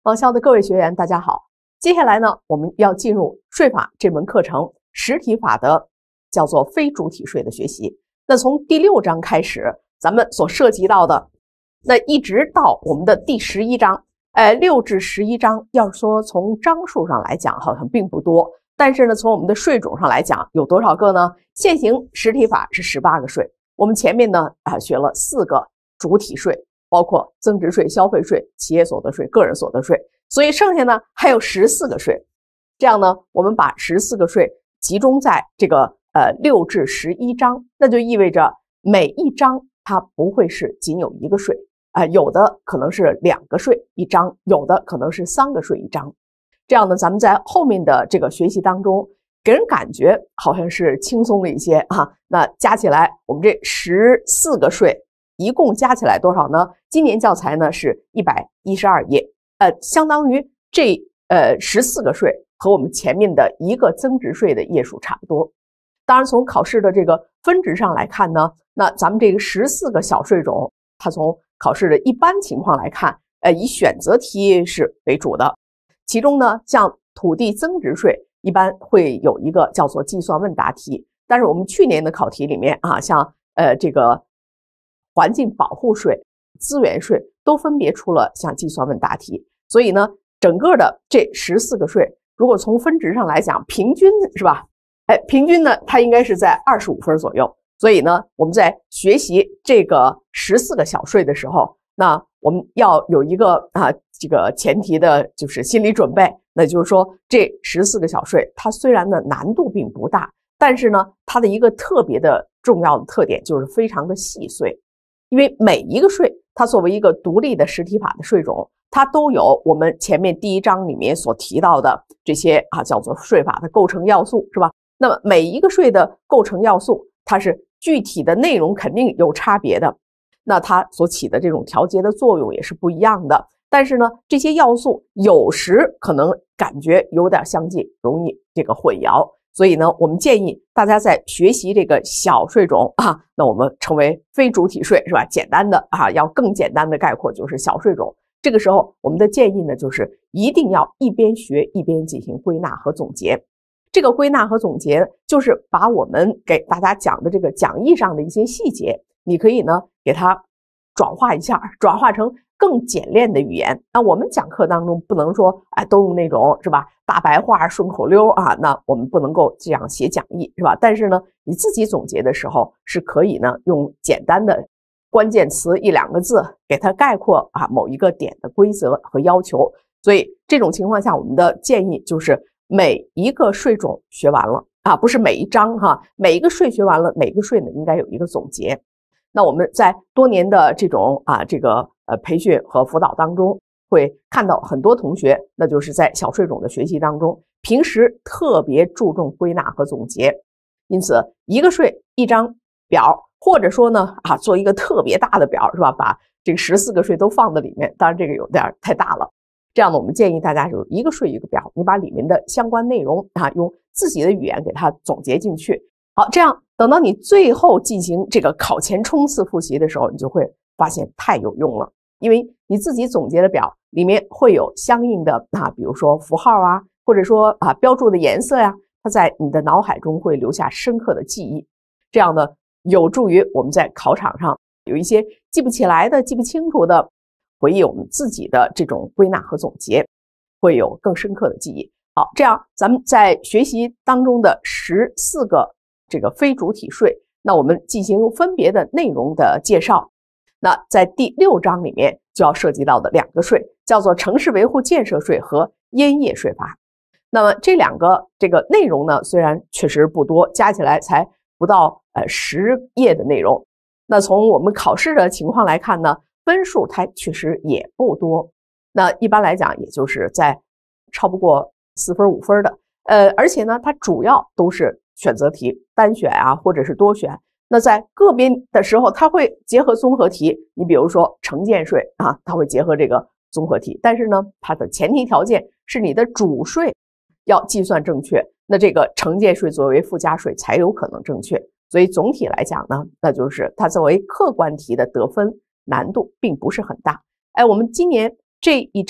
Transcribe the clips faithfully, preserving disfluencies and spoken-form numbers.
网校的各位学员，大家好。接下来呢，我们要进入税法这门课程实体法的叫做非主体税的学习。那从第六章开始，咱们所涉及到的，那一直到我们的第十一章，呃，六至十一章，要说从章数上来讲，好像并不多，但是呢，从我们的税种上来讲，有多少个呢？现行实体法是十八个税，我们前面呢啊学了四个主体税。包括增值税、消费税、企业所得税、个人所得税，所以剩下呢还有十四个税。这样呢，我们把十四个税集中在这个呃六至十一章，那就意味着每一章它不会是仅有一个税啊、呃，有的可能是两个税一章，有的可能是三个税一章。这样呢，咱们在后面的这个学习当中，给人感觉好像是轻松了一些啊。那加起来，我们这十四个税。一共加起来多少呢？今年教材呢是一百一十二页，呃，相当于这呃十四个税和我们前面的一个增值税的页数差不多。当然，从考试的这个分值上来看呢，那咱们这个十四个小税种，它从考试的一般情况来看，呃，以选择题是为主的。其中呢，像土地增值税一般会有一个叫做计算问答题，但是我们去年的考题里面啊，像呃这个。环境保护税、资源税都分别出了像计算问答题，所以呢，整个的这十四个税，如果从分值上来讲，平均是吧？哎，平均呢，它应该是在二十五分左右。所以呢，我们在学习这个十四个小税的时候，那我们要有一个啊这个前提的就是心理准备，那就是说这十四个小税，它虽然呢难度并不大，但是呢，它的一个特别的重要的特点就是非常的细碎。因为每一个税，它作为一个独立的实体法的税种，它都有我们前面第一章里面所提到的这些啊叫做税法的构成要素，是吧？那么每一个税的构成要素，它是具体的内容肯定有差别的，那它所起的这种调节的作用也是不一样的。但是呢，这些要素有时可能感觉有点相近，容易这个混淆。所以呢，我们建议大家在学习这个小税种啊，那我们称为非主体税，是吧？简单的啊，要更简单的概括就是小税种。这个时候，我们的建议呢，就是一定要一边学一边进行归纳和总结。这个归纳和总结，就是把我们给大家讲的这个讲义上的一些细节，你可以呢给它转化一下，转化成更简练的语言。那我们讲课当中不能说哎都用那种是吧大白话顺口溜啊，那我们不能够这样写讲义，是吧？但是呢，你自己总结的时候是可以呢用简单的关键词一两个字给它概括啊某一个点的规则和要求。所以这种情况下，我们的建议就是每一个税种学完了啊，不是每一章哈，每一个税学完了，每个税呢应该有一个总结。那我们在多年的这种啊这个呃培训和辅导当中，会看到很多同学，那就是在小税种的学习当中，平时特别注重归纳和总结。因此，一个税一张表，或者说呢啊做一个特别大的表，是吧？把这个十四个税都放在里面，当然这个有点太大了。这样呢，我们建议大家就是一个税一个表，你把里面的相关内容啊用自己的语言给它总结进去。好，这样等到你最后进行这个考前冲刺复习的时候，你就会发现太有用了，因为你自己总结的表里面会有相应的啊，比如说符号啊，或者说啊标注的颜色呀，它在你的脑海中会留下深刻的记忆。这样呢，有助于我们在考场上有一些记不起来的、记不清楚的，回忆我们自己的这种归纳和总结，会有更深刻的记忆。好，这样咱们在学习当中的十四个这个非主体税，那我们进行分别的内容的介绍。那在第六章里面就要涉及到的两个税，叫做城市维护建设税和烟业税法。那么这两个这个内容呢，虽然确实不多，加起来才不到呃十页的内容。那从我们考试的情况来看呢，分数它确实也不多。那一般来讲，也就是在超不过四分五分的，呃，而且呢，它主要都是选择题，单选啊，或者是多选。那在个别的时候，它会结合综合题。你比如说城建税啊，它会结合这个综合题，但是呢，它的前提条件是你的主税要计算正确，那这个城建税作为附加税才有可能正确。所以总体来讲呢，那就是它作为客观题的得分难度并不是很大。哎，我们今年这一章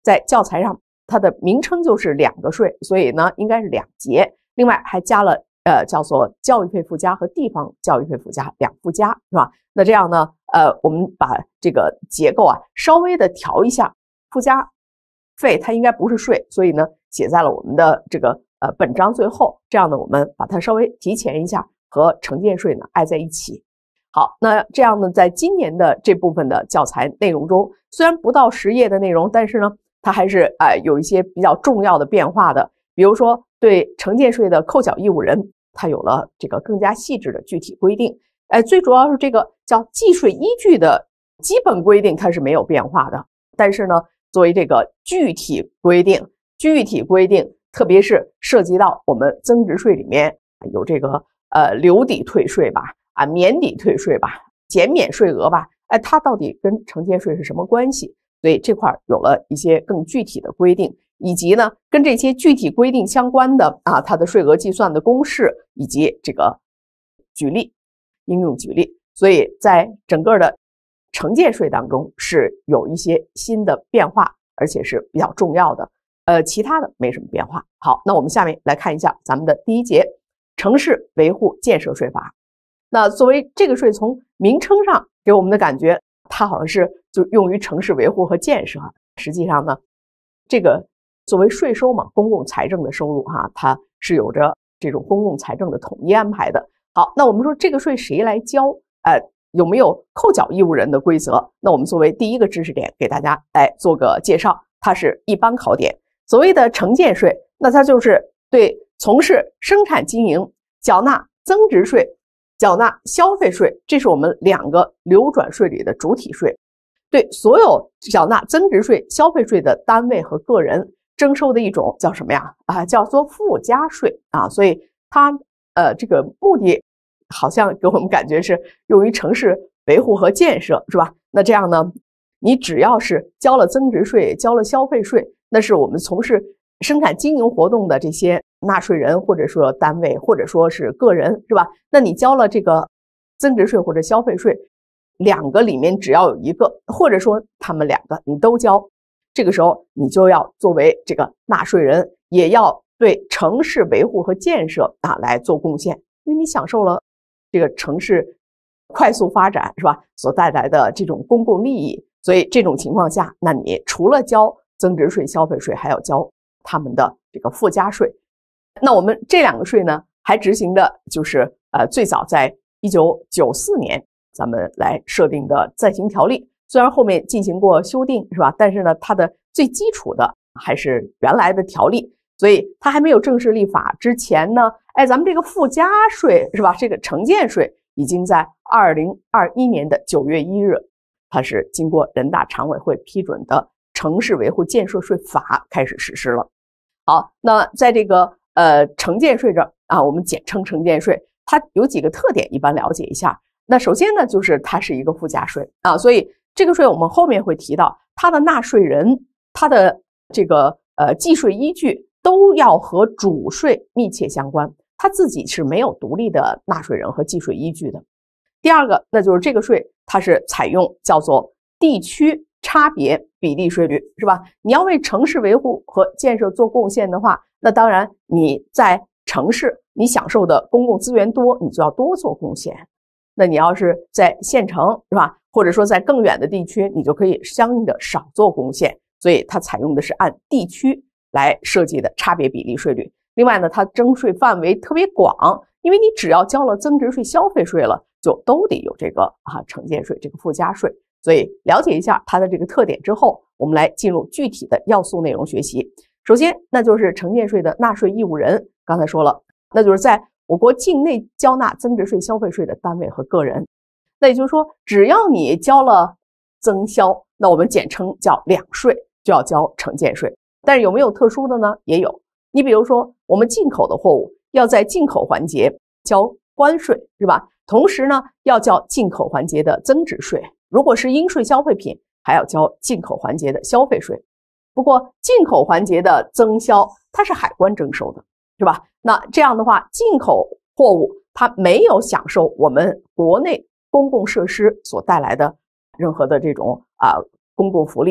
在教材上它的名称就是两个税，所以呢应该是两节。另外还加了呃叫做教育费附加和地方教育费附加两附加，是吧？那这样呢，呃，我们把这个结构啊稍微的调一下，附加费它应该不是税，所以呢写在了我们的这个呃本章最后。这样呢，我们把它稍微提前一下，和惩戒税呢挨在一起。好，那这样呢，在今年的这部分的教材内容中，虽然不到十页的内容，但是呢，它还是呃有一些比较重要的变化的。比如说，对惩戒税的扣缴义务人，它有了这个更加细致的具体规定。哎，最主要是这个叫计税依据的基本规定，它是没有变化的。但是呢，作为这个具体规定，具体规定，特别是涉及到我们增值税里面有这个呃留抵退税吧。啊，免抵退税吧，减免税额吧，哎，它到底跟惩戒税是什么关系？所以这块有了一些更具体的规定，以及呢，跟这些具体规定相关的啊，它的税额计算的公式以及这个举例应用举例。所以在整个的惩戒税当中是有一些新的变化，而且是比较重要的。呃，其他的没什么变化。好，那我们下面来看一下咱们的第一节，城市维护建设税法。那作为这个税，从名称上给我们的感觉，它好像是就用于城市维护和建设。实际上呢，这个作为税收嘛，公共财政的收入哈，它是有着这种公共财政的统一安排的。好，那我们说这个税谁来交？呃，有没有扣缴义务人的规则？那我们作为第一个知识点给大家来做个介绍，它是一般考点。所谓的惩戒税，那它就是对从事生产经营缴纳增值税、缴纳消费税，这是我们两个流转税里的主体税。对所有缴纳增值税、消费税的单位和个人征收的一种叫什么呀？啊，叫做附加税啊。所以它呃这个目的好像给我们感觉是用于城市维护和建设，是吧？那这样呢，你只要是交了增值税、交了消费税，那是我们从事生产经营活动的这些纳税人，或者说单位，或者说是个人，是吧？那你交了这个增值税或者消费税，两个里面只要有一个，或者说他们两个你都交，这个时候你就要作为这个纳税人，也要对城市维护和建设啊来做贡献，因为你享受了这个城市快速发展，是吧？所带来的这种公共利益，所以这种情况下，那你除了交增值税、消费税，还要交他们的这个附加税。那我们这两个税呢，还执行的就是呃最早在一九九四年咱们来设定的暂行条例，虽然后面进行过修订，是吧？但是呢，它的最基础的还是原来的条例，所以它还没有正式立法之前呢，哎，咱们这个附加税，是吧？这个惩戒税已经在二零二一年的九月一日，它是经过人大常委会批准的城市维护建设税法开始实施了。好，那在这个呃惩戒税这儿啊，我们简称惩戒税，它有几个特点，一般了解一下。那首先呢，就是它是一个附加税啊，所以这个税我们后面会提到，它的纳税人，它的这个呃计税依据都要和主税密切相关，它自己是没有独立的纳税人和计税依据的。第二个，那就是这个税它是采用叫做地区差别比例税率，是吧？你要为城市维护和建设做贡献的话，那当然你在城市你享受的公共资源多，你就要多做贡献。那你要是在县城，是吧？或者说在更远的地区，你就可以相应的少做贡献。所以它采用的是按地区来设计的差别比例税率。另外呢，它征税范围特别广，因为你只要交了增值税、消费税了，就都得有这个啊惩戒税、这个附加税。所以了解一下它的这个特点之后，我们来进入具体的要素内容学习。首先，那就是惩戒税的纳税义务人，刚才说了，那就是在我国境内交纳增值税、消费税的单位和个人。那也就是说，只要你交了增消，那我们简称叫两税，就要交惩戒税。但是有没有特殊的呢？也有。你比如说，我们进口的货物要在进口环节交关税，是吧？同时呢，要交进口环节的增值税。如果是应税消费品，还要交进口环节的消费税。不过，进口环节的增消，它是海关征收的，是吧？那这样的话，进口货物它没有享受我们国内公共设施所带来的任何的这种啊公共福利，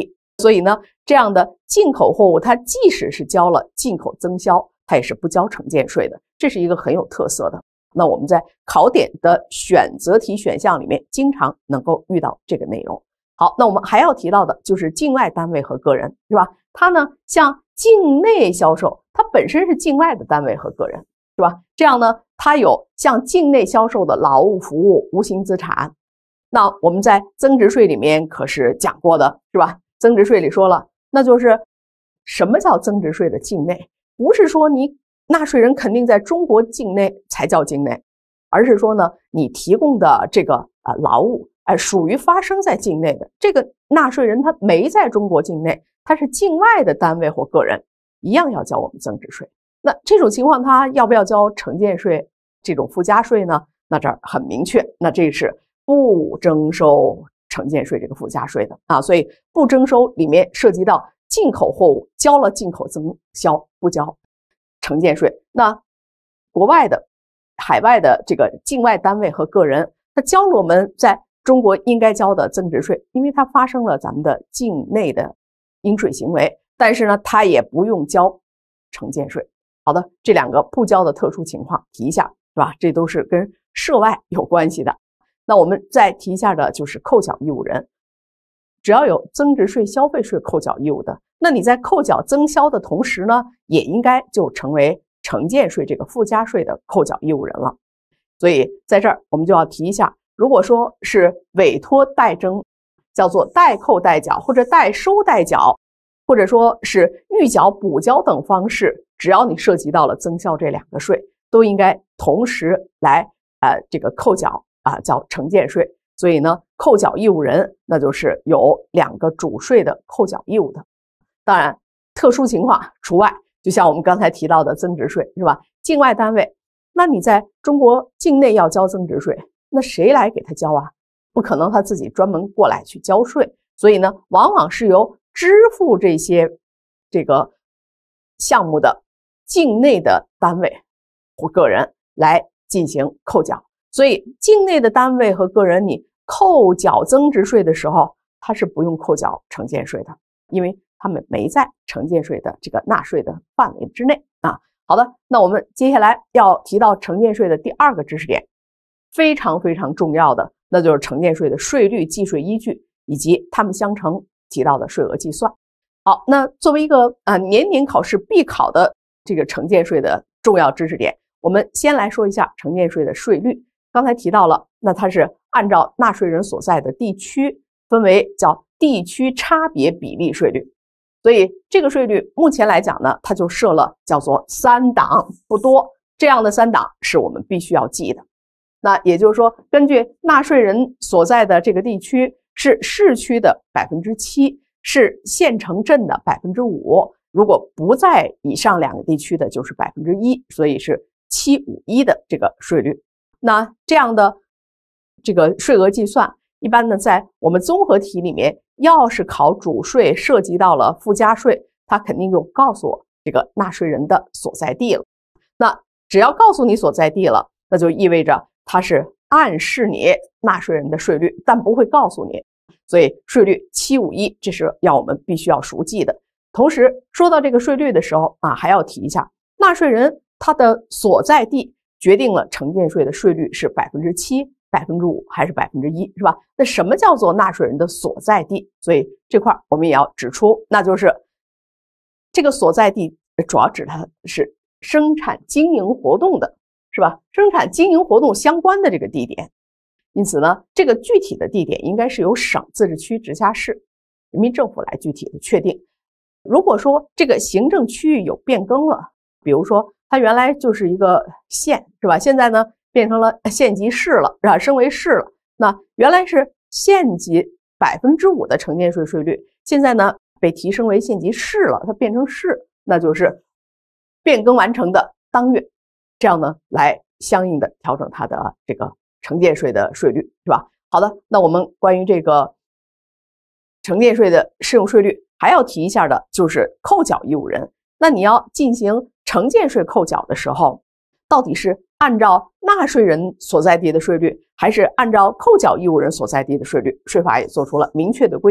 所以呢，这样的进口货物，它即使是交了进口增销，它也是不交惩戒税的，这是一个很有特色的。那我们在考点的选择题选项里面，经常能够遇到这个内容。好，那我们还要提到的就是境外单位和个人，是吧？它呢，像境内销售，它本身是境外的单位和个人，是吧？这样呢，它有像境内销售的劳务、服务、无形资产。那我们在增值税里面可是讲过的，是吧？增值税里说了，那就是什么叫增值税的境内？不是说你纳税人肯定在中国境内才叫境内，而是说呢，你提供的这个呃劳务，哎、呃，属于发生在境内的，这个纳税人他没在中国境内，他是境外的单位或个人，一样要交我们增值税。那这种情况，他要不要交惩戒税这种附加税呢？那这儿很明确，那这是不征收惩戒税这个附加税的啊，所以不征收里面涉及到进口货物交了进口增销，不交惩戒税。那国外的、海外的这个境外单位和个人，他交了我们在中国应该交的增值税，因为它发生了咱们的境内的应税行为，但是呢，它也不用交惩戒税。好的，这两个不交的特殊情况提一下，是吧？这都是跟涉外有关系的。那我们再提一下的就是扣缴义务人，只要有增值税、消费税扣缴义务的，那你在扣缴增销的同时呢，也应该就成为惩戒税这个附加税的扣缴义务人了。所以在这儿我们就要提一下，如果说是委托代征，叫做代扣代缴或者代收代缴，或者说是预缴补交等方式，只要你涉及到了增销这两个税，都应该同时来呃这个扣缴啊、呃、叫惩戒税。所以呢，扣缴义务人那就是有两个主税的扣缴义务的。当然特殊情况除外，就像我们刚才提到的增值税，是吧？境外单位，那你在中国境内要交增值税，那谁来给他交啊？不可能他自己专门过来去交税，所以呢，往往是由支付这些这个项目的境内的单位或个人来进行扣缴。所以境内的单位和个人，你扣缴增值税的时候，他是不用扣缴惩戒税的，因为他们没在惩戒税的这个纳税的范围之内啊。好的，那我们接下来要提到惩戒税的第二个知识点，非常非常重要的，那就是惩戒税的税率、计税依据以及它们相乘提到的税额计算。好，那作为一个啊年年考试必考的这个惩戒税的重要知识点，我们先来说一下惩戒税的税率。刚才提到了，那它是按照纳税人所在的地区分为叫地区差别比例税率，所以这个税率目前来讲呢，它就设了叫做三档，不多，这样的三档是我们必须要记的。那也就是说，根据纳税人所在的这个地区是市区的 百分之七， 是县城镇的 百分之五， 如果不在以上两个地区的就是 百分之一， 所以是七五一的这个税率。那这样的这个税额计算，一般呢在我们综合题里面，要是考主税涉及到了附加税，它肯定就告诉我这个纳税人的所在地了。那只要告诉你所在地了，那就意味着它是暗示你纳税人的税率，但不会告诉你。所以税率七五一，这是要我们必须要熟记的。同时说到这个税率的时候啊，还要提一下，纳税人他的所在地决定了惩戒税的税率是 百分之七、百分之五 还是 百分之一， 是吧？那什么叫做纳税人的所在地？所以这块我们也要指出，那就是这个所在地主要指的是生产经营活动的，是吧？生产经营活动相关的这个地点。因此呢，这个具体的地点应该是由省、自治区、直辖市、人民政府来具体的确定。如果说这个行政区域有变更了，比如说它原来就是一个县，是吧？现在呢变成了县级市了，是吧？升为市了。那原来是县级 百分之五 的惩戒税税率，现在呢被提升为县级市了，它变成市，那就是变更完成的当月，这样呢来相应的调整它的这个惩戒税的税率，是吧？好的，那我们关于这个惩戒税的适用税率还要提一下的就是扣缴义务人。那你要进行惩戒税扣缴的时候，到底是按照纳税人所在地的税率，还是按照扣缴义务人所在地的税率？税法也做出了明确的规定。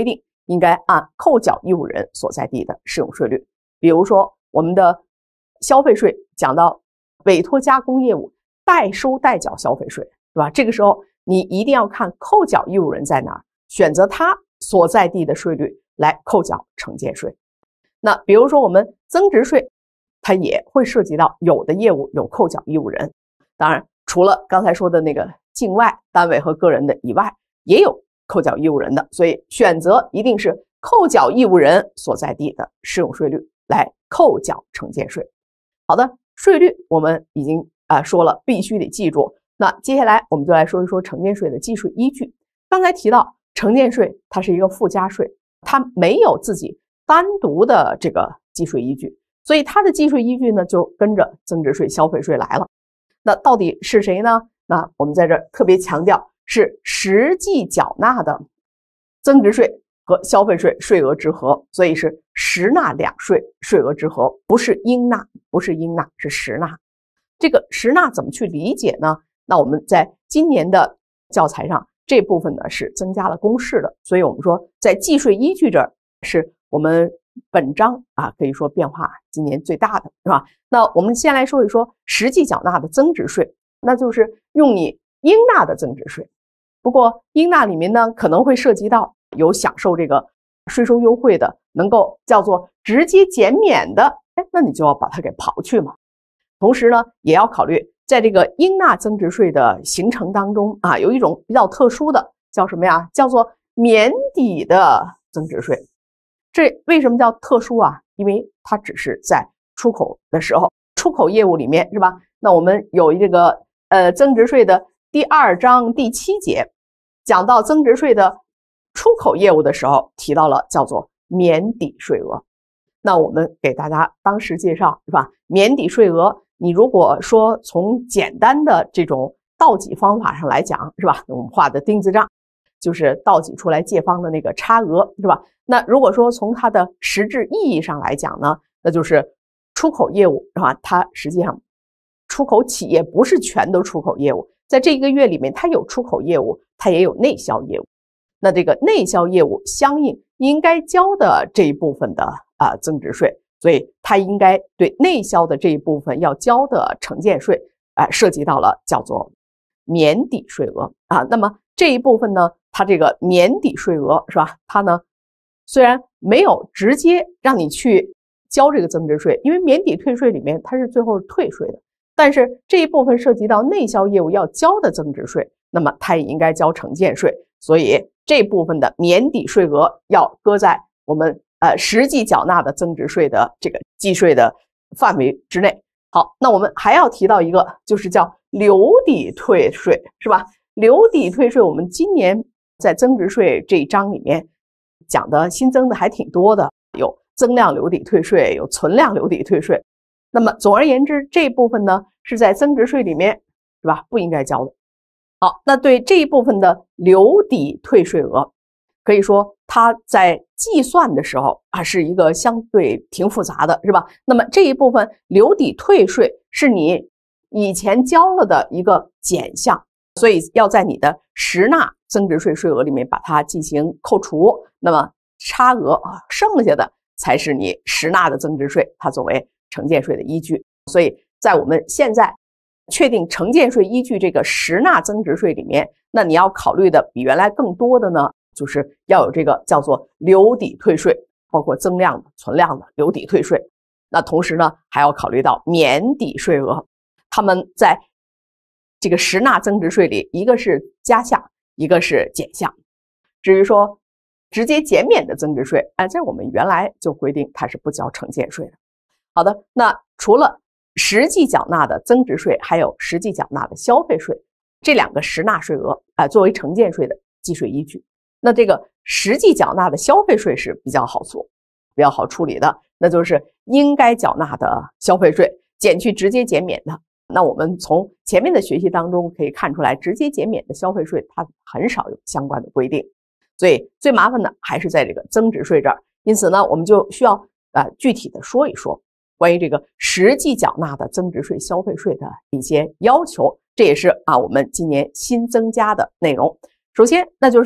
应该按扣缴义务人所在地的适用税率。比如说我们的消费税讲到委托加工业务代收代缴消费税，是吧？这个时候你一定要看扣缴义务人在哪儿，选择他所在地的税率来扣缴惩戒税。那比如说我们增值税，它也会涉及到有的业务有扣缴义务人，当然除了刚才说的那个境外单位和个人的以外，也有扣缴义务人的，所以选择一定是扣缴义务人所在地的适用税率来扣缴惩戒税。好的，税率我们已经啊、呃、说了，必须得记住。那接下来我们就来说一说惩戒税的计税依据。刚才提到惩戒税它是一个附加税，它没有自己单独的这个计税依据，所以它的计税依据呢就跟着增值税、消费税来了。那到底是谁呢？那我们在这儿特别强调是实际缴纳的增值税和消费税税额之和，所以是实纳两税税额之和，不是应纳，不是应纳，是实纳。这个实纳怎么去理解呢？那我们在今年的教材上这部分呢是增加了公式的，所以我们说在计税依据这儿是我们本章啊可以说变化今年最大的，是吧？那我们先来说一说实际缴纳的增值税，那就是用你应纳的增值税。不过应纳里面呢可能会涉及到有享受这个税收优惠的，能够叫做直接减免的，哎，那你就要把它给刨去嘛。同时呢也要考虑在这个应纳增值税的形成当中啊，有一种比较特殊的叫什么呀？叫做免抵的增值税。这为什么叫特殊啊？因为它只是在出口的时候，出口业务里面，是吧？那我们有这个呃增值税的第二章第七节讲到增值税的出口业务的时候，提到了叫做免抵税额。那我们给大家当时介绍，是吧？免抵税额，你如果说从简单的这种倒计方法上来讲，是吧？我们画的钉子账就是倒计出来借方的那个差额，是吧？那如果说从它的实质意义上来讲呢，那就是出口业务，是吧？它实际上出口企业不是全都出口业务，在这一个月里面它有出口业务，它也有内销业务。那这个内销业务相应应该交的这一部分的啊、呃、增值税，所以它应该对内销的这一部分要交的惩戒税啊、呃、涉及到了叫做免抵税额啊。那么这一部分呢，它这个免抵税额，是吧？它呢虽然没有直接让你去交这个增值税，因为免抵退税里面它是最后退税的，但是这一部分涉及到内销业务要交的增值税，那么它也应该交惩戒税，所以这部分的免抵税额要搁在我们呃实际缴纳的增值税的这个计税的范围之内。好，那我们还要提到一个，就是叫留抵退税，是吧？留抵退税我们今年在增值税这一章里面讲的新增的还挺多的，有增量留抵退税，有存量留抵退税。那么总而言之，这一部分呢是在增值税里面，是吧？不应该交的。好，那对这一部分的留抵退税额，可以说它在计算的时候啊是一个相对挺复杂的，是吧？那么这一部分留抵退税是你以前交了的一个减项，所以要在你的实纳增值税税额里面把它进行扣除，那么差额啊剩下的才是你实纳的增值税，它作为惩戒税的依据。所以在我们现在确定惩戒税依据这个实纳增值税里面，那你要考虑的比原来更多的呢，就是要有这个叫做留抵退税，包括增量的、存量的留抵退税。那同时呢，还要考虑到免抵税额，他们在这个实纳增值税里，一个是加项，一个是减项。至于说直接减免的增值税，哎，这我们原来就规定它是不交惩戒税的。好的，那除了实际缴纳的增值税，还有实际缴纳的消费税，这两个实纳税额啊、呃，作为惩戒税的计税依据。那这个实际缴纳的消费税是比较好做、比较好处理的，那就是应该缴纳的消费税减去直接减免的。那我们从前面的学习当中可以看出来，直接减免的消费税它很少有相关的规定，所以最麻烦的还是在这个增值税这儿。因此呢，我们就需要呃具体的说一说关于这个实际缴纳的增值税、消费税的一些要求，这也是啊我们今年新增加的内容。首先，那就是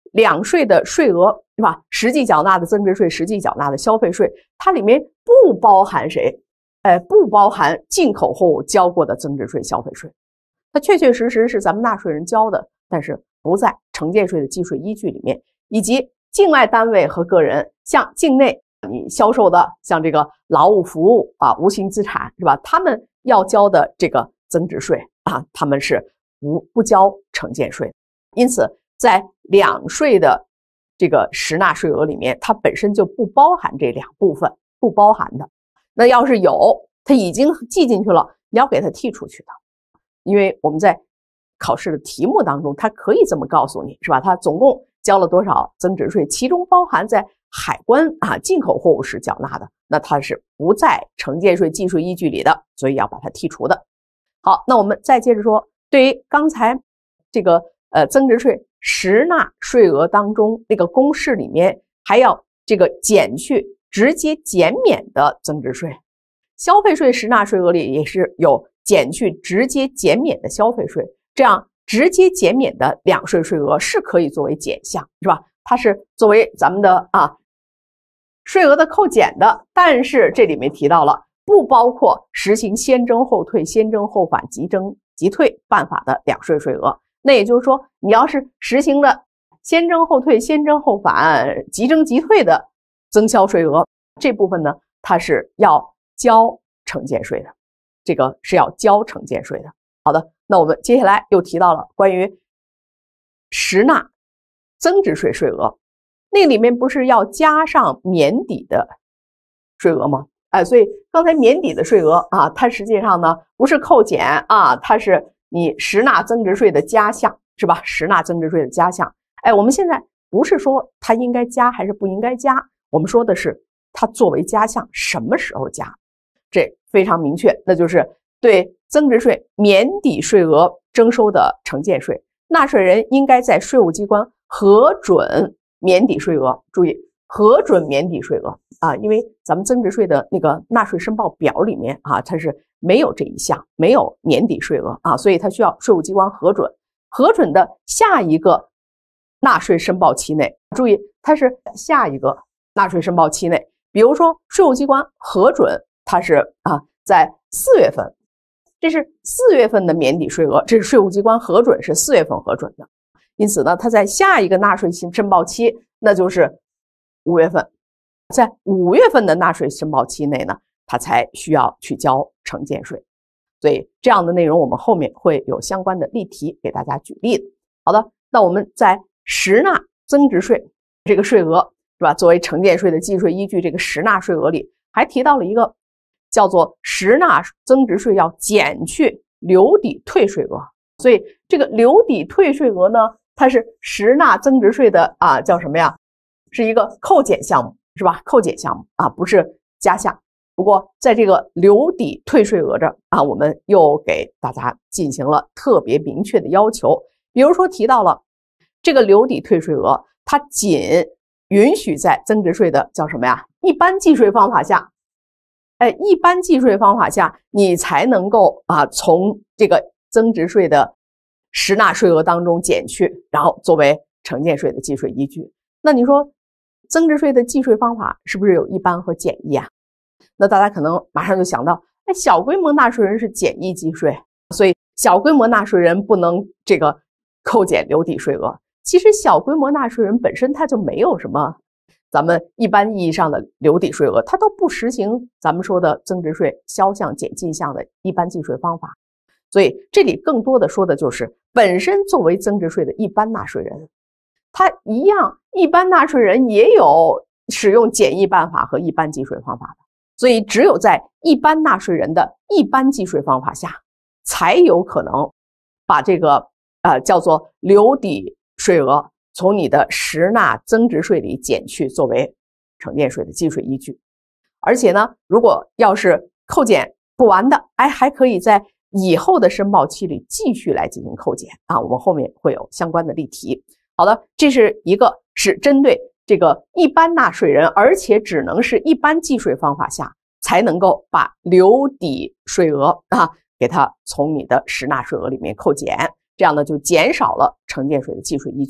两税的税额是吧？实际缴纳的增值税，实际缴纳的消费税，它里面不包含谁？哎，不包含进口货物交过的增值税、消费税。它确确实实是咱们纳税人交的，但是不在惩戒税的计税依据里面，以及境外单位和个人向境内你销售的像这个劳务服务啊、无形资产是吧？他们要交的这个增值税啊，他们是不不交惩戒税。因此，在两税的这个实纳税额里面，它本身就不包含这两部分，不包含的。那要是有，它已经记进去了，你要给它剔出去的。因为我们在考试的题目当中，它可以这么告诉你，是吧？它总共交了多少增值税，其中包含在海关啊进口货物时缴纳的，那它是不在惩戒税计税依据里的，所以要把它剔除的。好，那我们再接着说，对于刚才这个呃增值税实纳税额当中那个公式里面还要这个减去直接减免的增值税，消费税实纳税额里也是有减去直接减免的消费税，这样直接减免的两税税额是可以作为减项，是吧？它是作为咱们的啊税额的扣减的，但是这里面提到了不包括实行先征后退、先征后返、即征即退办法的两税税额。那也就是说，你要是实行了先征后退、先征后返、即征即退的增销税额，这部分呢，它是要交惩戒税的，这个是要交惩戒税的。好的，那我们接下来又提到了关于实纳增值税税额，那里面不是要加上免抵的税额吗？哎，所以刚才免抵的税额啊，它实际上呢不是扣减啊，它是你实纳增值税的加项，是吧？实纳增值税的加项。哎，我们现在不是说它应该加还是不应该加，我们说的是它作为加项什么时候加，这非常明确，那就是对增值税免抵税额征收的惩戒税，纳税人应该在税务机关核准免抵税额。注意，核准免抵税额啊，因为咱们增值税的那个纳税申报表里面啊，它是没有这一项，没有免抵税额啊，所以它需要税务机关核准。核准的下一个纳税申报期内，注意它是下一个纳税申报期内，比如说税务机关核准，它是啊在四月份，这是四月份的免抵税额，这是税务机关核准是四月份核准的，因此呢，它在下一个纳税申报期，那就是五月份，在五月份的纳税申报期内呢，它才需要去交惩戒税。所以这样的内容我们后面会有相关的例题给大家举例的。好的，那我们在实纳增值税这个税额是吧，作为惩戒税的计税依据，这个实纳税额里还提到了一个叫做实纳增值税要减去留抵退税额。所以这个留抵退税额呢，它是实纳增值税的啊叫什么呀？是一个扣减项目，是吧？扣减项目啊，不是加项。不过在这个留抵退税额这儿啊，我们又给大家进行了特别明确的要求。比如说提到了这个留抵退税额，它仅允许在增值税的叫什么呀？一般计税方法下，哎，一般计税方法下，你才能够啊从这个增值税的实纳税额当中减去，然后作为惩戒税的计税依据。那你说增值税的计税方法是不是有一般和简易啊？那大家可能马上就想到，哎，小规模纳税人是简易计税，所以小规模纳税人不能这个扣减留抵税额。其实小规模纳税人本身他就没有什么咱们一般意义上的留抵税额，他都不实行咱们说的增值税销项减进项的一般计税方法。所以这里更多的说的就是本身作为增值税的一般纳税人，他一样一般纳税人也有使用简易办法和一般计税方法的。所以只有在一般纳税人的一般计税方法下，才有可能把这个呃叫做留抵税额从你的实纳增值税里减去，作为惩戒税的计税依据。而且呢，如果要是扣减不完的，哎，还可以在以后的申报期里继续来进行扣减啊。我们后面会有相关的例题。好的，这是一个是针对这个一般纳税人，而且只能是一般计税方法下才能够把留抵税额啊给它从你的实纳税额里面扣减，这样呢就减少了惩戒税的计税依据。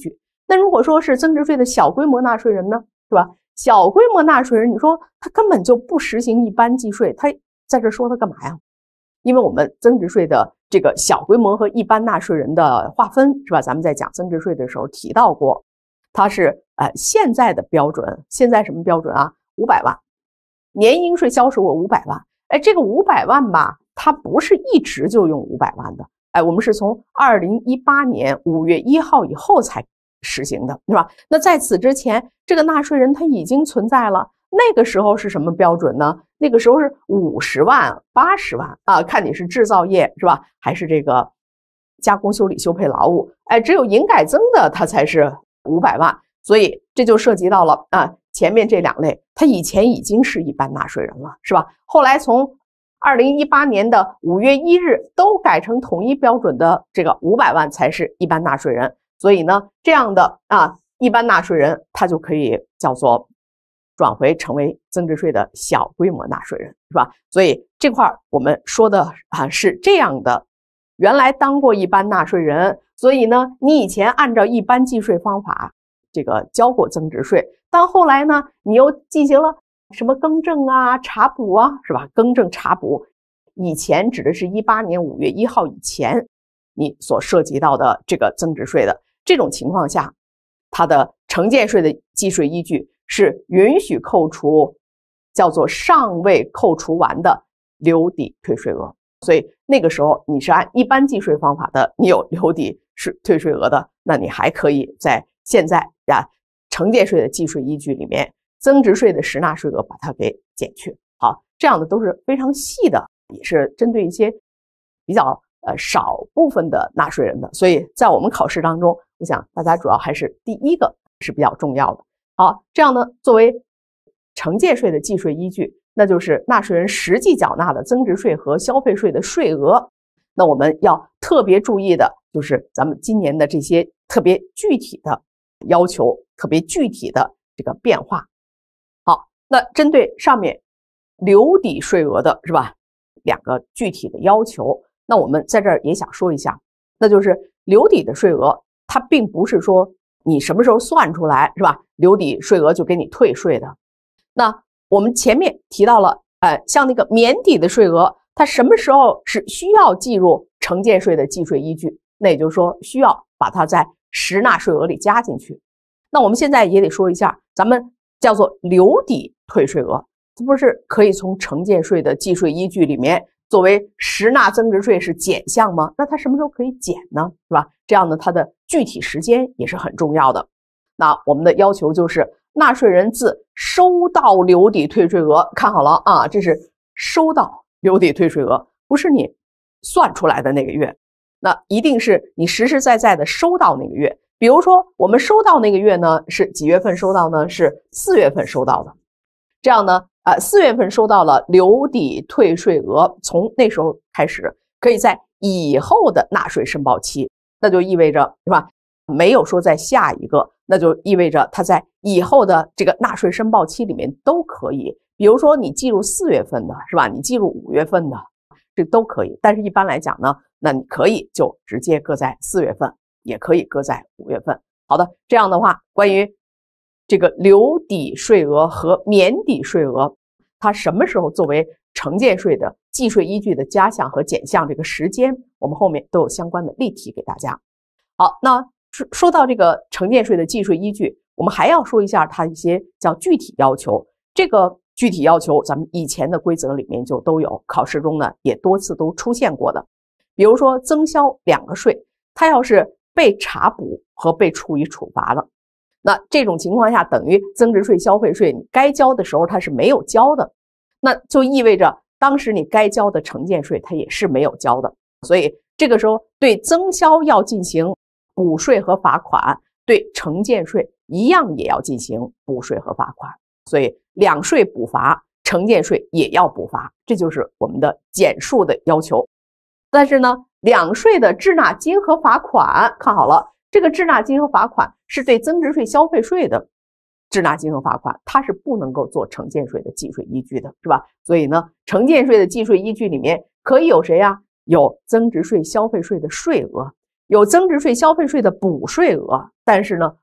那如果说是增值税的小规模纳税人呢，是吧？小规模纳税人，你说他根本就不实行一般计税，他在这说他干嘛呀？因为我们增值税的这个小规模和一般纳税人的划分，是吧？咱们在讲增值税的时候提到过，它是呃现在的标准，现在什么标准啊？五百万，年应税销售额五百万。哎，这个五百万吧，它不是一直就用五百万的，哎，我们是从二零一八年五月一号以后才实行的，是吧？那在此之前，这个纳税人他已经存在了。那个时候是什么标准呢？那个时候是五十万、八十万啊，看你是制造业是吧，还是这个加工、修理、修配劳务？哎，只有营改增的它才是五百万，所以这就涉及到了啊，前面这两类，它以前已经是一般纳税人了，是吧？后来从二零一八年的五月一日都改成统一标准的这个五百万才是一般纳税人，所以呢，这样的啊一般纳税人他就可以叫做转回成为增值税的小规模纳税人，是吧？所以这块我们说的啊是这样的，原来当过一般纳税人，所以呢，你以前按照一般计税方法这个交过增值税，但后来呢，你又进行了什么更正啊、查补啊，是吧？更正查补，以前指的是一八年五月一号以前你所涉及到的这个增值税的这种情况下，它的惩戒税的计税依据是允许扣除叫做尚未扣除完的留抵退税额，所以那个时候你是按一般计税方法的，你有留抵税退税额的，那你还可以在现在啊惩戒税的计税依据里面，增值税的实纳税额把它给减去。好，这样的都是非常细的，也是针对一些比较呃少部分的纳税人的，所以在我们考试当中，我想大家主要还是第一个是比较重要的。好，这样呢，作为惩戒税的计税依据，那就是纳税人实际缴纳的增值税和消费税的税额。那我们要特别注意的就是咱们今年的这些特别具体的要求，特别具体的这个变化。好，那针对上面留抵税额的是吧，两个具体的要求，那我们在这儿也想说一下，那就是留抵的税额，它并不是说你什么时候算出来是吧，留抵税额就给你退税的。那我们前面提到了，呃，像那个免抵的税额，它什么时候是需要计入惩戒税的计税依据？那也就是说，需要把它在实纳税额里加进去。那我们现在也得说一下，咱们叫做留抵退税额，这不是可以从惩戒税的计税依据里面作为实纳增值税是减项吗？那它什么时候可以减呢？是吧？这样呢，它的具体时间也是很重要的。那我们的要求就是纳税人自收到留抵退税额，看好了啊，这是收到留抵退税额，不是你算出来的那个月，那一定是你实实在在的收到那个月。比如说我们收到那个月呢是几月份收到呢？是四月份收到的。这样呢，呃，四月份收到了留抵退税额，从那时候开始，可以在以后的纳税申报期，那就意味着是吧？没有说在下一个，那就意味着它在以后的这个纳税申报期里面都可以。比如说你计入四月份的是吧？你计入五月份的，这都可以。但是一般来讲呢，那你可以就直接搁在四月份，也可以搁在五月份。好的，这样的话，关于这个留抵税额和免抵税额，它什么时候作为惩戒税的计税依据的加项和减项，这个时间我们后面都有相关的例题给大家。好，那说说到这个惩戒税的计税依据，我们还要说一下它一些叫具体要求。这个具体要求咱们以前的规则里面就都有，考试中呢也多次都出现过的。比如说增销两个税，它要是被查补和被处以处罚了，那这种情况下等于增值税、消费税你该交的时候它是没有交的，那就意味着当时你该交的惩戒税它也是没有交的。所以这个时候对增销要进行补税和罚款，对惩戒税一样也要进行补税和罚款。所以两税补罚，惩戒税也要补罚，这就是我们的减数的要求。但是呢，两税的滞纳金和罚款，看好了，这个滞纳金和罚款是对增值税、消费税的滞纳金和罚款，它是不能够做惩戒税的计税依据的，是吧？所以呢，惩戒税的计税依据里面可以有谁呀？有增值税、消费税的税额，有增值税、消费税的补税额，但是呢，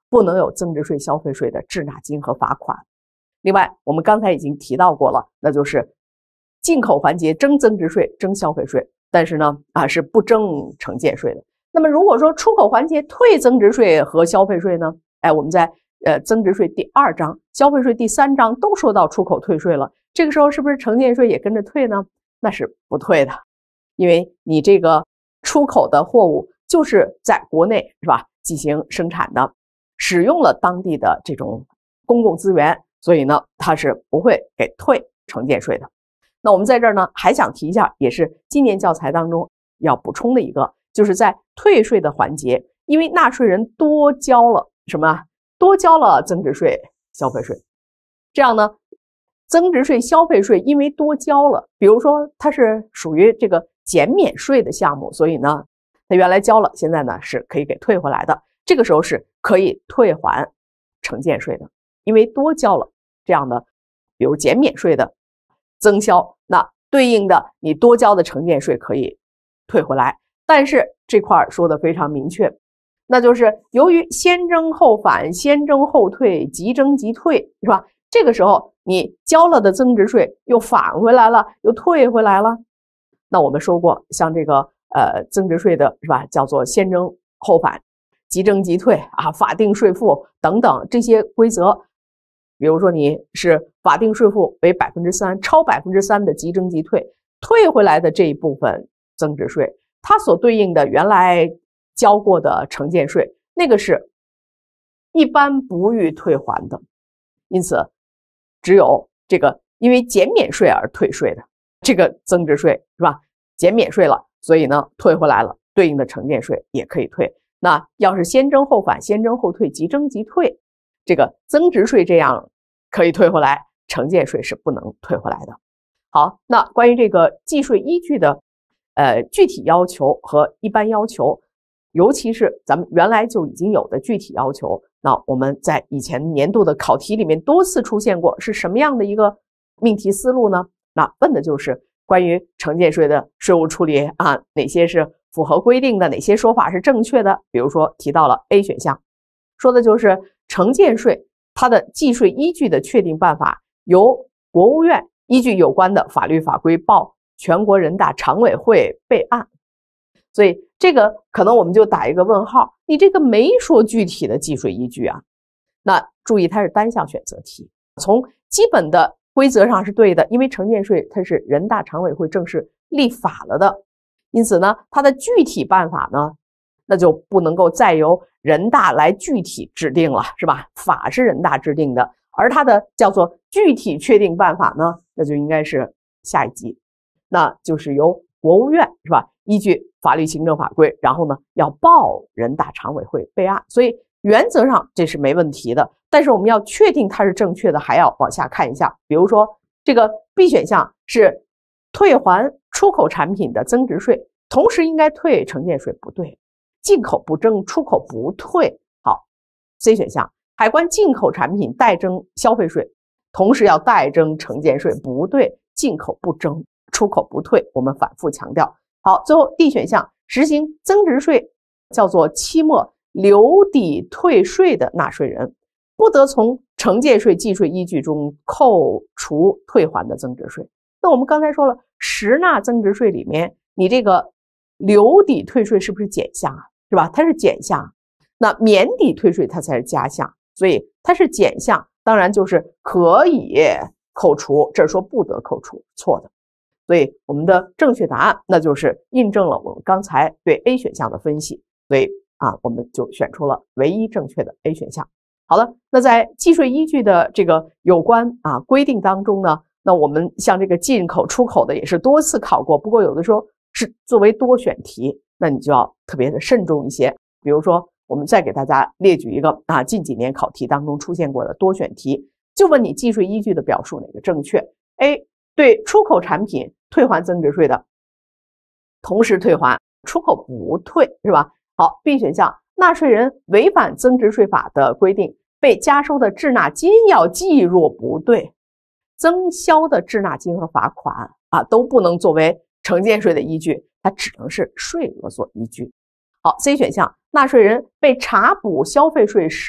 不能有增值税、消费税的滞纳金和罚款。另外，我们刚才已经提到过了，那就是进口环节征增值税、征消费税，但是呢，啊是不征惩戒税的。那么如果说出口环节退增值税和消费税呢？哎，我们在呃增值税第二章、消费税第三章都说到出口退税了，这个时候是不是惩戒税也跟着退呢？那是不退的，因为你这个出口的货物就是在国内是吧进行生产的，使用了当地的这种公共资源，所以呢它是不会给退惩戒税的。那我们在这儿呢还想提一下，也是今年教材当中要补充的一个，就是在退税的环节，因为纳税人多交了什么？多交了增值税、消费税，这样呢，增值税、消费税因为多交了，比如说它是属于这个减免税的项目，所以呢，它原来交了，现在呢是可以给退回来的。这个时候是可以退还惩戒税的，因为多交了这样的，比如减免税的增销，那对应的你多交的惩戒税可以退回来。但是这块说的非常明确。那就是由于先征后返、先征后退、即征即退，是吧？这个时候你交了的增值税又返回来了，又退回来了。那我们说过，像这个呃增值税的是吧，叫做先征后返、即征即退啊，法定税负等等这些规则。比如说你是法定税负为百分之三，超百分之三的即征即退，退回来的这一部分增值税，它所对应的原来交过的惩戒税，那个是一般不予退还的，因此只有这个因为减免税而退税的这个增值税是吧？减免税了，所以呢退回来了，对应的惩戒税也可以退。那要是先征后返、先征后退、即征即退，这个增值税这样可以退回来，惩戒税是不能退回来的。好，那关于这个计税依据的呃具体要求和一般要求，尤其是咱们原来就已经有的具体要求，那我们在以前年度的考题里面多次出现过，是什么样的一个命题思路呢？那问的就是关于惩戒税的税务处理啊，哪些是符合规定的，哪些说法是正确的？比如说提到了 A 选项，说的就是惩戒税它的计税依据的确定办法由国务院依据有关的法律法规报全国人大常委会备案。所以这个可能我们就打一个问号，你这个没说具体的计税依据啊。那注意它是单项选择题，从基本的规则上是对的，因为惩戒税它是人大常委会正式立法了的，因此呢它的具体办法呢那就不能够再由人大来具体制定了，是吧？法是人大制定的，而它的叫做具体确定办法呢，那就应该是下一级，那就是由国务院是吧依据法律行政法规，然后呢要报人大常委会备案，所以原则上这是没问题的。但是我们要确定它是正确的，还要往下看一下。比如说这个 B 选项是退还出口产品的增值税，同时应该退惩戒税，不对，进口不征，出口不退。好， C 选项海关进口产品代征消费税，同时要代征惩戒税，不对，进口不征，出口不退，我们反复强调。好，最后 D 选项实行增值税叫做期末留抵退税的纳税人，不得从惩戒税计税依据中扣除退还的增值税。那我们刚才说了，实纳增值税里面，你这个留抵退税是不是减项啊？是吧？它是减项，那免抵退税它才是加项，所以它是减项，当然就是可以扣除，这是说不得扣除，错的。所以我们的正确答案那就是印证了我们刚才对 A 选项的分析，所以啊我们就选出了唯一正确的 A 选项。好了，那在计税依据的这个有关啊规定当中呢，那我们像这个进口出口的也是多次考过，不过有的时候是作为多选题，那你就要特别的慎重一些。比如说我们再给大家列举一个啊近几年考题当中出现过的多选题，就问你计税依据的表述哪个正确。 A 对出口产品退还增值税的，同时退还，出口不退，是吧？好， B 选项纳税人违反增值税法的规定，被加收的滞纳金要计入，不对，增销的滞纳金和罚款啊都不能作为惩戒税的依据，它只能是税额做依据。好， C 选项纳税人被查补消费税时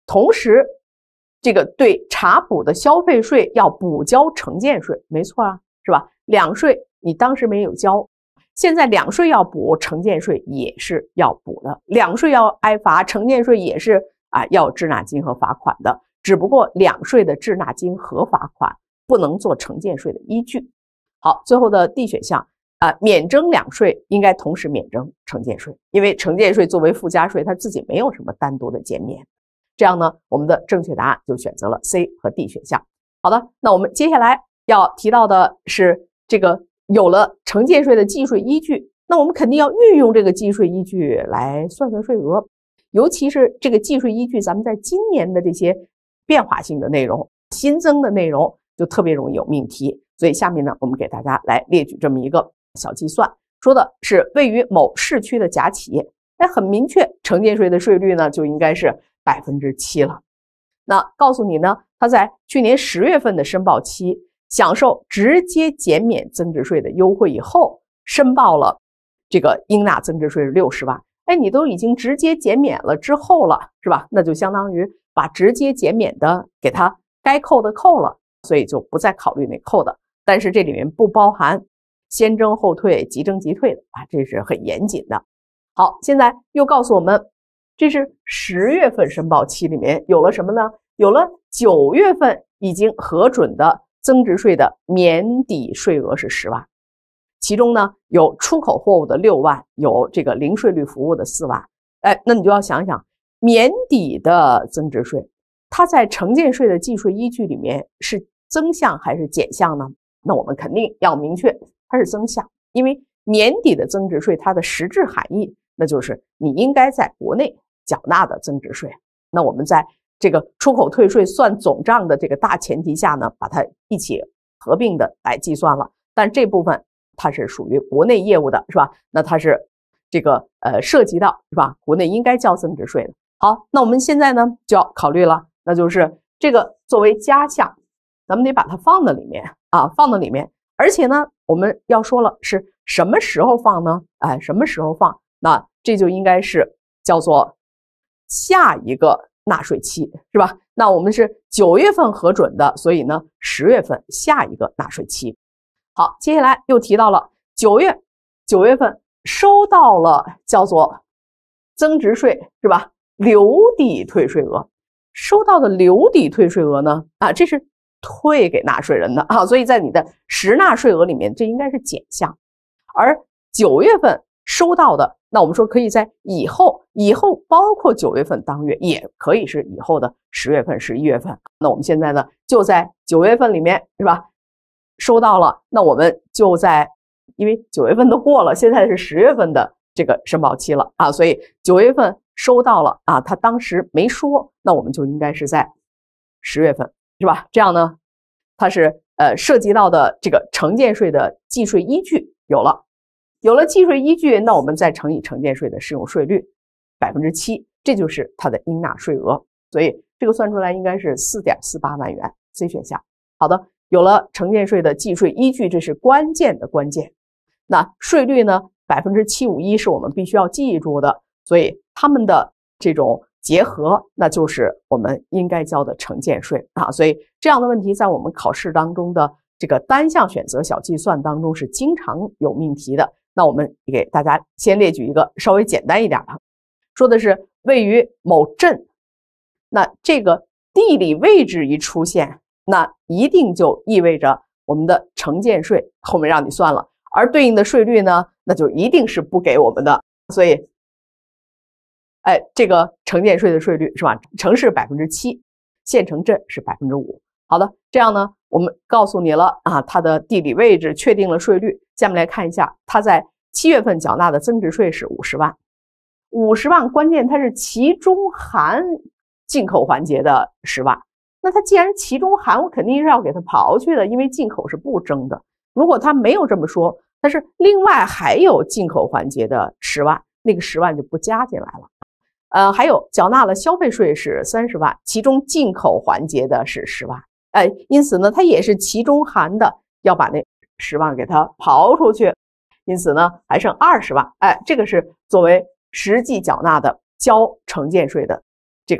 同时这个对茶补的消费税要补交惩戒税，没错啊，是吧？两税你当时没有交，现在两税要补，惩戒税也是要补的，两税要挨罚，惩戒税也是啊要滞纳金和罚款的，只不过两税的滞纳金和罚款不能做惩戒税的依据。好，最后的 D 选项啊、呃，免征两税应该同时免征惩戒税，因为惩戒税作为附加税，它自己没有什么单独的减免。这样呢，我们的正确答案就选择了 C 和 D 选项。好的，那我们接下来要提到的是这个有了惩戒税的计税依据，那我们肯定要运用这个计税依据来算算税额，尤其是这个计税依据，咱们在今年的这些变化性的内容、新增的内容就特别容易有命题。所以下面呢，我们给大家来列举这么一个小计算，说的是位于某市区的甲企业，哎，很明确，惩戒税的税率呢就应该是百分之七了。那告诉你呢，他在去年十月份的申报期享受直接减免增值税的优惠以后，申报了这个应纳增值税是六十万。哎，你都已经直接减免了之后了，是吧？那就相当于把直接减免的给他该扣的扣了，所以就不再考虑那扣的。但是这里面不包含先征后退、即征即退的啊，这是很严谨的。好，现在又告诉我们，这是十月份申报期里面有了什么呢？有了九月份已经核准的增值税的免抵税额是十万，其中呢有出口货物的六万，有这个零税率服务的四万。哎，那你就要想想，免抵的增值税，它在惩戒税的计税依据里面是增项还是减项呢？那我们肯定要明确它是增项，因为免抵的增值税它的实质含义，那就是你应该在国内缴纳的增值税。那我们在这个出口退税算总账的这个大前提下呢，把它一起合并的来计算了，但这部分它是属于国内业务的，是吧？那它是这个呃涉及到是吧？国内应该交增值税的。好，那我们现在呢就要考虑了，那就是这个作为加项，咱们得把它放到里面啊，放到里面。而且呢，我们要说了是什么时候放呢？哎，什么时候放？那这就应该是叫做下一个纳税期，是吧？那我们是九月份核准的，所以呢，十月份下一个纳税期。好，接下来又提到了九月，九月份收到了叫做增值税，是吧？留抵退税额，收到的留抵退税额呢，啊，这是退给纳税人的啊，所以在你的实纳税额里面，这应该是减项。而九月份收到的，那我们说可以在以后，以后包括九月份当月，也可以是以后的十月份、十一月份。那我们现在呢，就在九月份里面，是吧？收到了，那我们就在，因为九月份都过了，现在是十月份的这个申报期了啊，所以九月份收到了啊，他当时没说，那我们就应该是在十月份，是吧？这样呢，它是呃涉及到的这个惩戒税的计税依据有了，有了计税依据，那我们再乘以惩戒税的适用税率百分之七，这就是它的应纳税额。所以这个算出来应该是 四点四八万元 ，C 选项。好的，有了惩戒税的计税依据，这是关键的关键。那税率呢，百分之七五一是我们必须要记住的，所以他们的这种结合，那就是我们应该交的惩戒税啊。所以这样的问题在我们考试当中的这个单项选择小计算当中是经常有命题的。那我们给大家先列举一个稍微简单一点的，说的是位于某镇，那这个地理位置一出现，那一定就意味着我们的惩戒税后面让你算了，而对应的税率呢，那就一定是不给我们的。所以哎，这个惩戒税的税率是吧？城市百分之七，县城镇是百分之五。好的，这样呢，我们告诉你了啊，它的地理位置确定了税率。下面来看一下，它在七月份缴纳的增值税是五十万，五十万，关键它是其中含进口环节的十万。那它既然其中含，我肯定是要给它刨去的，因为进口是不征的。如果它没有这么说，但是另外还有进口环节的十万，那个十万就不加进来了。呃，还有缴纳了消费税是三十万，其中进口环节的是十万，哎，因此呢，它也是其中含的，要把那十万给它刨出去，因此呢，还剩二十万，哎，这个是作为实际缴纳的交惩戒税的这个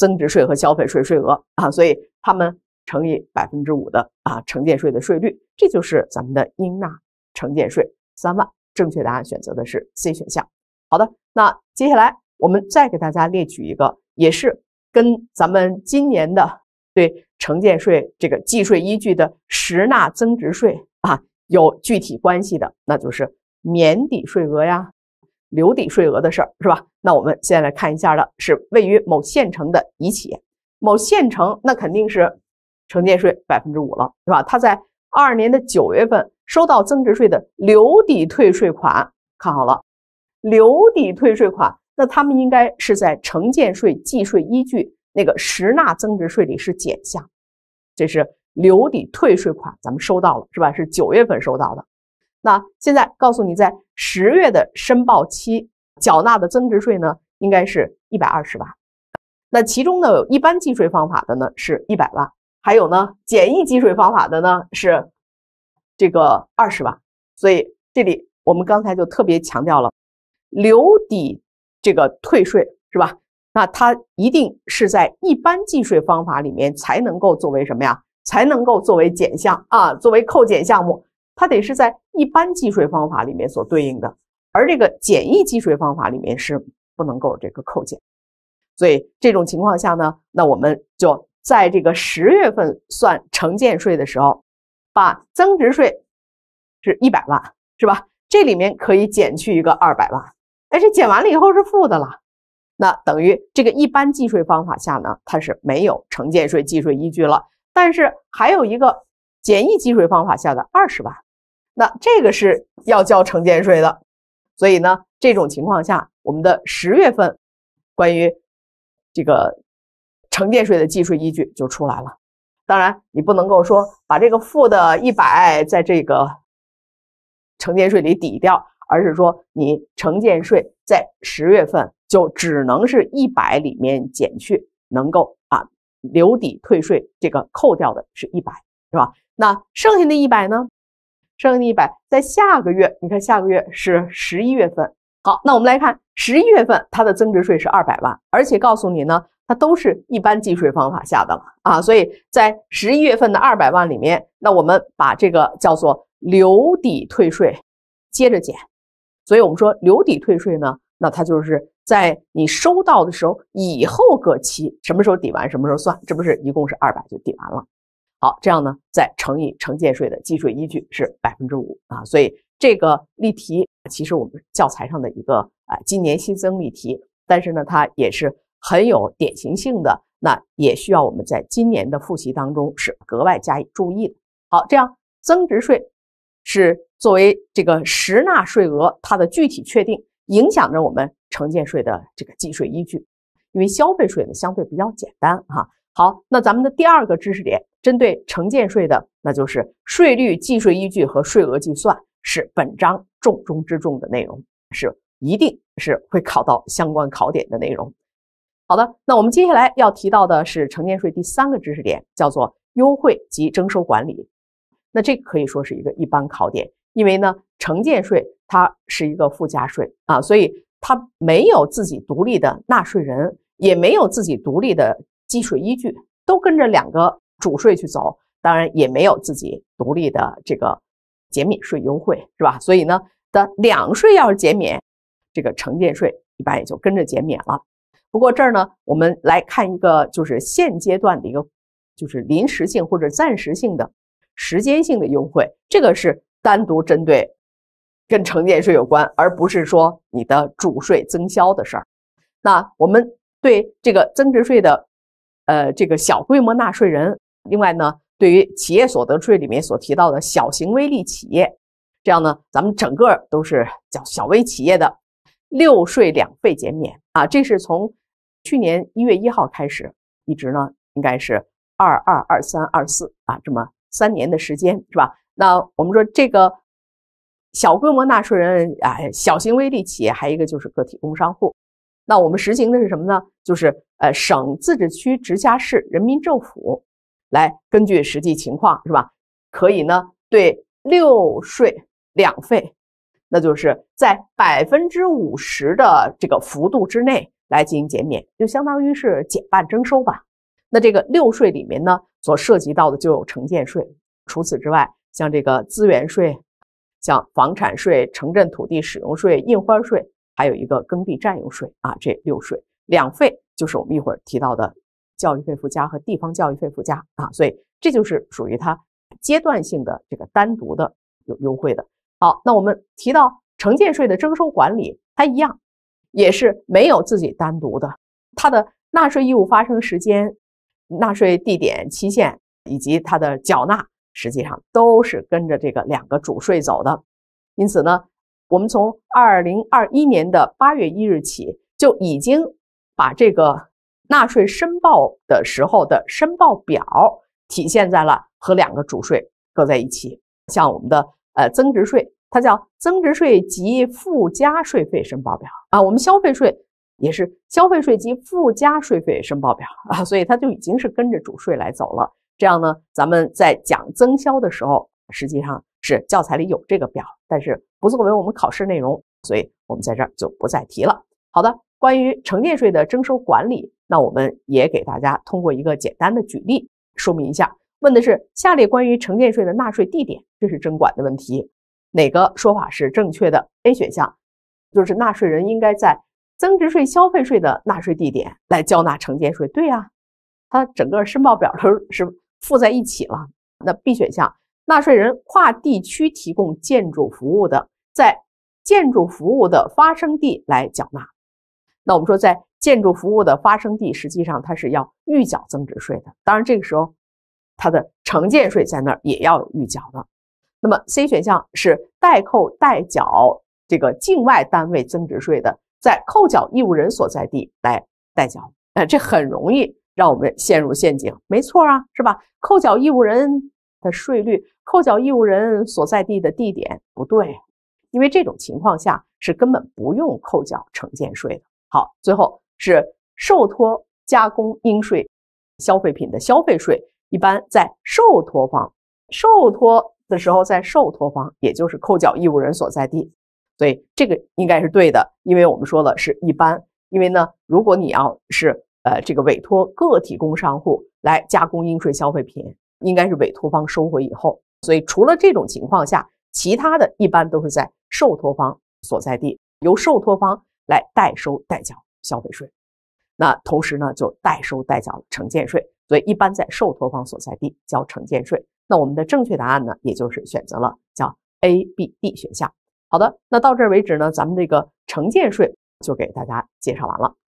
增值税和消费税税额啊，所以他们乘以百分之五的啊承建税的税率，这就是咱们的应纳承建税三万。正确答案选择的是 C 选项。好的，那接下来我们再给大家列举一个，也是跟咱们今年的对承建税这个计税依据的实纳增值税啊有具体关系的，那就是免抵税额呀、留抵税额的事儿，是吧？那我们现在来看一下的是位于某县城的乙企业，某县城那肯定是承建税百分之五了，是吧？他在二二年的九月份收到增值税的留抵退税款，看好了，留抵退税款，那他们应该是在承建税计税依据那个实纳增值税里是减项，这是留抵退税款，咱们收到了，是吧？是九月份收到的。那现在告诉你，在十月的申报期缴纳的增值税呢，应该是一百二十万。那其中呢，有一般计税方法的呢是一百万，还有呢简易计税方法的呢是这个二十万。所以这里我们刚才就特别强调了，留抵这个退税是吧？那它一定是在一般计税方法里面才能够作为什么呀？才能够作为减项啊，作为扣减项目。它得是在一般计税方法里面所对应的，而这个简易计税方法里面是不能够这个扣减。所以这种情况下呢，那我们就在这个十月份算承建税的时候，把增值税是一百万，是吧？这里面可以减去一个二百万，哎，这减完了以后是负的了。那等于这个一般计税方法下呢，它是没有承建税计税依据了，但是还有一个简易计税方法下的二十万，那这个是要交承建税的。所以呢，这种情况下，我们的十月份关于这个承建税的计税依据就出来了。当然，你不能够说把这个负的一百在这个承建税里抵掉，而是说你承建税在十月份就只能是一百里面减去，能够啊留抵退税这个扣掉的是一百，是吧？那剩下的一百呢？剩下的一百在下个月，你看下个月是十一月份。好，那我们来看十一月份它的增值税是二百万，而且告诉你呢，它都是一般计税方法下的了啊，所以在十一月份的二百万里面，那我们把这个叫做留抵退税接着减。所以我们说留抵退税呢，那它就是在你收到的时候以后各期什么时候抵完什么时候算，这不是一共是二百就抵完了。好，这样呢再乘以承建税的计税依据是百分之五啊，所以这个例题其实我们教材上的一个啊今年新增例题，但是呢它也是很有典型性的，那也需要我们在今年的复习当中是格外加以注意的。好，这样增值税是作为这个实纳税额，它的具体确定影响着我们承建税的这个计税依据，因为消费税呢相对比较简单哈。好，那咱们的第二个知识点，针对承建税的，那就是税率、计税依据和税额计算是本章重中之重的内容，是一定是会考到相关考点的内容。好的，那我们接下来要提到的是承建税第三个知识点，叫做优惠及征收管理。那这个可以说是一个一般考点，因为呢，承建税它是一个附加税啊，所以它没有自己独立的纳税人，也没有自己独立的计税依据，都跟着两个主税去走，当然也没有自己独立的这个减免税优惠，是吧？所以呢，的两税要是减免，这个承建税一般也就跟着减免了。不过这儿呢，我们来看一个就是现阶段的一个就是临时性或者暂时性的时间性的优惠，这个是单独针对跟承建税有关，而不是说你的主税增销的事儿。那我们对这个增值税的呃这个小规模纳税人，另外呢，对于企业所得税里面所提到的小型微利企业，这样呢，咱们整个都是叫小微企业的六税两费减免啊，这是从去年一月一号开始，一直呢应该是二二二三二四啊，这么三年的时间，是吧？那我们说这个小规模纳税人啊，小型微利企业，还有一个就是个体工商户。那我们实行的是什么呢？就是呃省、自治区、直辖市人民政府来根据实际情况，是吧？可以呢对六税两费，那就是在百分之五十的这个幅度之内来进行减免，就相当于是减半征收吧。那这个六税里面呢，所涉及到的就有城建税，除此之外，像这个资源税、像房产税、城镇土地使用税、印花税，还有一个耕地占用税啊，这六税。两费就是我们一会儿提到的教育费附加和地方教育费附加啊，所以这就是属于它阶段性的这个单独的有优惠的。好，那我们提到城建税的征收管理，它一样也是没有自己单独的，它的纳税义务发生时间、纳税地点、期限以及它的缴纳，实际上都是跟着这个两个主税走的。因此呢，我们从二零二一年的八月一日起，就已经把这个纳税申报的时候的申报表体现在了和两个主税搁在一起。像我们的呃增值税，它叫增值税及附加税费申报表啊，我们消费税也是消费税及附加税费申报表啊，所以它就已经是跟着主税来走了。这样呢，咱们在讲增销的时候，实际上是教材里有这个表，但是不作为我们考试内容，所以我们在这儿就不再提了。好的，关于城建税的征收管理，那我们也给大家通过一个简单的举例说明一下。问的是下列关于城建税的纳税地点，这是征管的问题，哪个说法是正确的 ？A 选项就是纳税人应该在增值税、消费税的纳税地点来交纳城建税。对呀、啊，它整个申报表都是附在一起了。那 B 选项，纳税人跨地区提供建筑服务的，在建筑服务的发生地来缴纳。那我们说，在建筑服务的发生地，实际上它是要预缴增值税的。当然，这个时候它的城建税在那儿也要有预缴的。那么 C 选项是代扣代缴这个境外单位增值税的，在扣缴义务人所在地来代缴。呃，这很容易让我们陷入陷阱。没错啊，是吧？扣缴义务人的税率，扣缴义务人所在地的地点不对，因为这种情况下是根本不用扣缴城建税的。好，最后是受托加工应税消费品的消费税，一般在受托方，受托的时候在受托方，也就是扣缴义务人所在地，所以这个应该是对的，因为我们说了是一般。因为呢，如果你要是呃这个委托个体工商户来加工应税消费品，应该是委托方收回以后，所以除了这种情况下，其他的一般都是在受托方所在地，由受托方来代收代缴消费税。那同时呢，就代收代缴城建税，所以一般在受托方所在地交城建税。那我们的正确答案呢，也就是选择了叫 A、B、D 选项。好的，那到这儿为止呢，咱们这个城建税就给大家介绍完了。